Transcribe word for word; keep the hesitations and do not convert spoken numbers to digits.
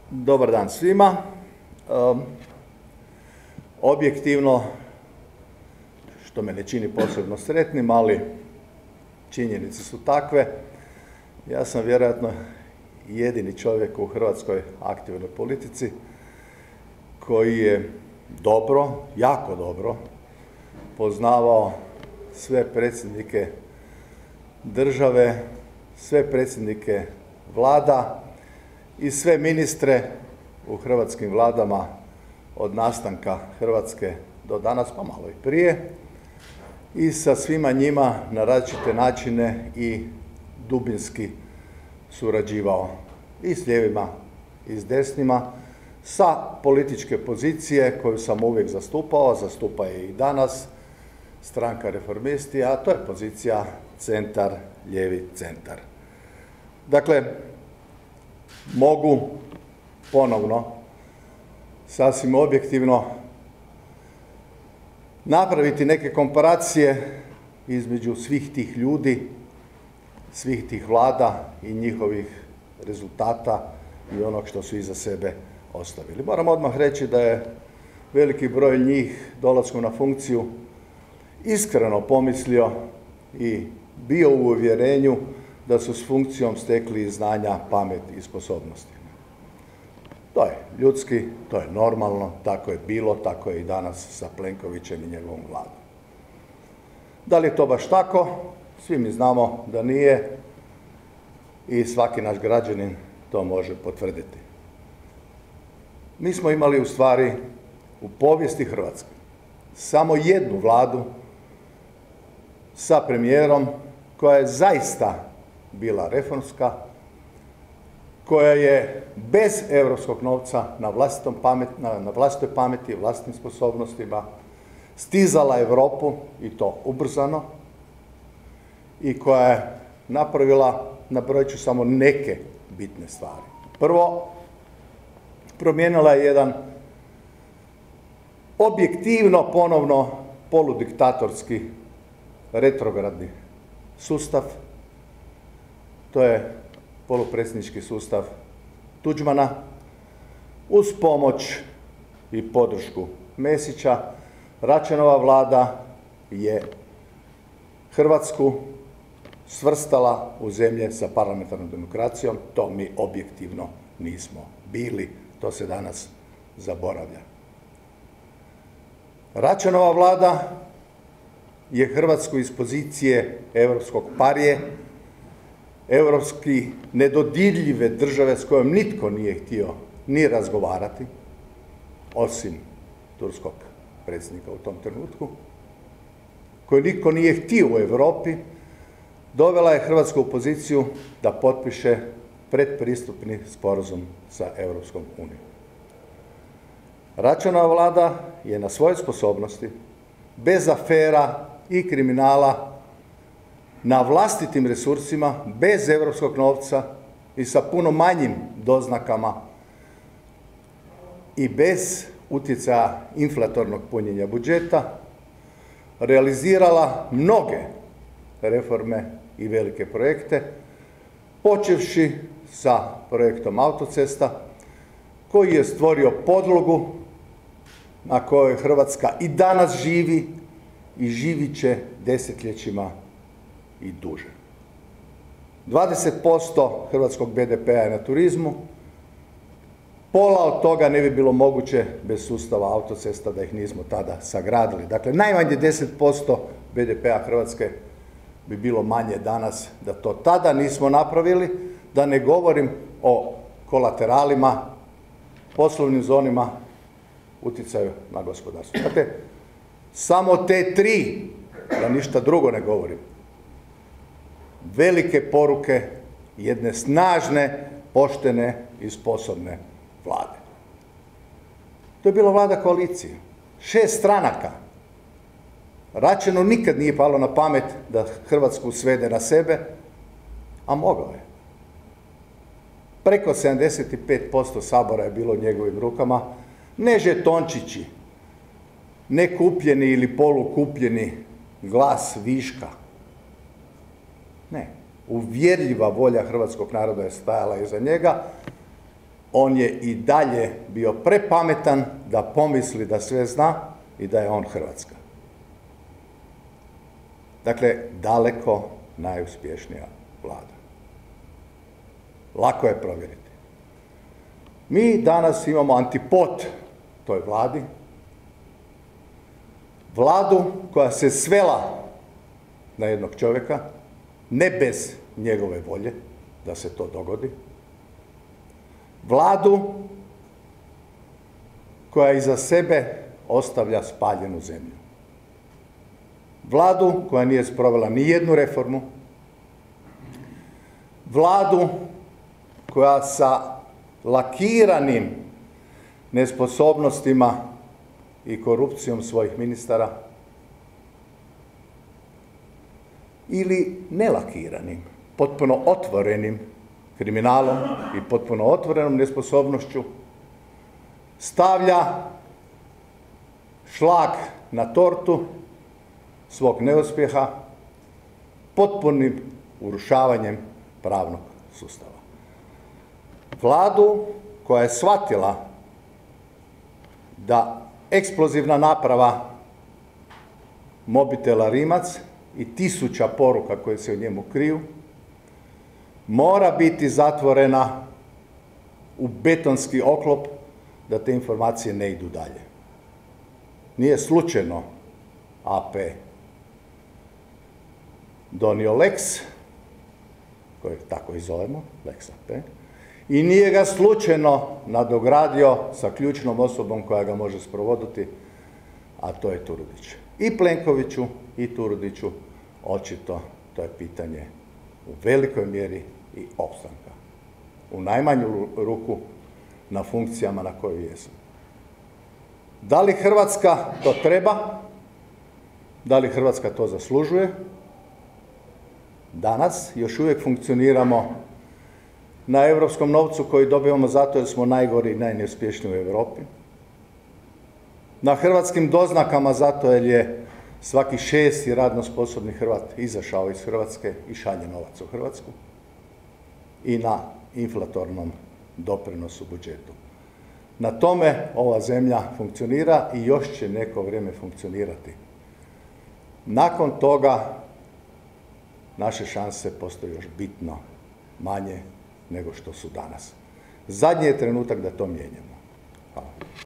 Dobar dan svima. Um, objektivno, što me ne čini posebno sretnim, ali činjenice su takve. Ja sam vjerojatno jedini čovjek u hrvatskoj aktivnoj politici koji je dobro, jako dobro poznavao sve predsjednike države, sve predsjednike vlada i sve ministre u hrvatskim vladama od nastanka Hrvatske do danas, pa malo i prije, i sa svima njima na različite načine i dubinski surađivao i s lijevima i s desnima, sa političke pozicije koju sam uvijek zastupao, zastupa je i danas stranka Reformisti, a to je pozicija centar, lijevi centar. Dakle, mogu ponovno, sasvim objektivno, napraviti neke komparacije između svih tih ljudi, svih tih vlada i njihovih rezultata i onog što su iza sebe ostavili. Moram odmah reći da je veliki broj njih dolaskom na funkciju iskreno pomislio i bio u uvjerenju da su s funkcijom stekli znanja, pamet i sposobnosti. To je ljudski, to je normalno, tako je bilo, tako je i danas sa Plenkovićem i njegovom vladom. Da li je to baš tako? Svi mi znamo da nije i svaki naš građanin to može potvrditi. Mi smo imali u stvari u povijesti Hrvatske samo jednu vladu sa premijerom koja je zaista bila reformska, koja je bez europskog novca na, vlastitom pamet, na, na vlastitoj pameti, vlastitim sposobnostima stizala Europu i to ubrzano i koja je napravila, nabrojit ću samo neke bitne stvari. Prvo, promijenila je jedan objektivno ponovno poludiktatorski retrogradni sustav. To je polupredsjednički sustav Tuđmana uz pomoć i podršku Mesića. Račanova vlada je Hrvatsku svrstala u zemlje sa parlamentarnom demokracijom. To mi objektivno nismo bili. To se danas zaboravlja. Račanova vlada je Hrvatsku iz pozicije europskog parije, europski nedodirljive države s kojom nitko nije htio ni razgovarati, osim turskog predsjednika u tom trenutku, koju nitko nije htio u Europi, dovela je Hrvatsku u poziciju da potpiše predpristupni sporazum sa Europskom unijom. Račanova vlada je na svoje sposobnosti, bez afera i kriminala, na vlastitim resursima, bez europskog novca i sa puno manjim doznakama i bez utjecaja inflatornog punjenja budžeta, realizirala mnoge reforme i velike projekte, počevši sa projektom autocesta, koji je stvorio podlogu na kojoj Hrvatska i danas živi i živit će desetljećima i duže. dvadeset posto hrvatskog be de pe-a je na turizmu, pola od toga ne bi bilo moguće bez sustava autocesta da ih nismo tada sagradili. Dakle, najmanje deset posto be de pe-a Hrvatske bi bilo manje danas da to tada nismo napravili, da ne govorim o kolateralima, poslovnim zonima, utjecaju na gospodarstvo. Dakle, samo te tri, da ništa drugo ne govorim, velike poruke jedne snažne, poštene i sposobne vlade. To je bila vlada koalicije. Šest stranaka. Račanu nikad nije palo na pamet da Hrvatsku svede na sebe, a mogao je. Preko sedamdeset pet posto Sabora je bilo u njegovim rukama, ne žetončići, ne kupljeni ili polukupljeni glas viška. Ne, uvjerljiva volja hrvatskog naroda je stajala iza njega on je i dalje bio prepametan da pomisli da sve zna i da je on Hrvatska. Dakle, daleko najuspješnija Vlada. Lako je provjeriti. Mi danas imamo antipod toj Vladi. Vladu koja se svela na jednog čovjeka, ne bez njegove volje da se to dogodi. Vladu koja iza sebe ostavlja spaljenu zemlju. Vladu koja nije sprovela ni jednu reformu. Vladu koja sa lakiranim nesposobnostima i korupcijom svojih ministara ili nelakiranim, potpuno otvorenim kriminalom i potpuno otvorenom nesposobnošću stavlja šlag na tortu svog neuspjeha potpunim urušavanjem pravnog sustava. Vladu koja je shvatila da eksplozivna naprava mobitela Rimac i tisuća poruka koje se u njemu kriju mora biti zatvorena u betonski oklop da te informacije ne idu dalje. Nije slučajno A P donio Lex, kojeg tako i zovemo, Lex A P, i nije ga slučajno nadogradio sa ključnom osobom koja ga može sprovoditi, a to je Turudić. I Plenkoviću i Turudiću očito to je pitanje u velikoj mjeri i opstanka. U najmanju ruku na funkcijama na kojoj jesmo. Da li Hrvatska to treba? Da li Hrvatska to zaslužuje? Danas još uvijek funkcioniramo na europskom novcu koji dobivamo zato jer smo najgori i najneuspješniji u Europi. Na hrvatskim doznakama zato jer je svaki šesti radno sposobni Hrvat izašao iz Hrvatske i šalje novac u Hrvatsku. I na inflatornom doprinosu budžetu. Na tome ova zemlja funkcionira i još će neko vrijeme funkcionirati. Nakon toga naše šanse postaju još bitno manje nego što su danas. Zadnji je trenutak da to mijenjamo. Hvala.